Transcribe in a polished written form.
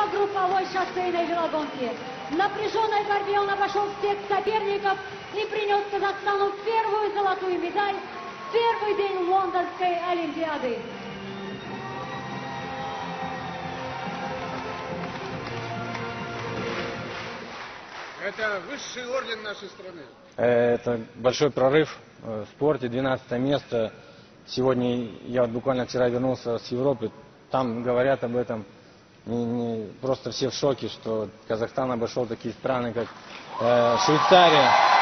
по групповой шоссейной велогонке. В напряженной борьбе он обошел всех соперников и принес Казахстану первую золотую медаль в первый день Лондонской Олимпиады. Это высший орден нашей страны. Это большой прорыв в спорте, 12 место. Сегодня я буквально вчера вернулся с Европы, там говорят об этом, просто все в шоке, что Казахстан обошел такие страны, как Швейцария.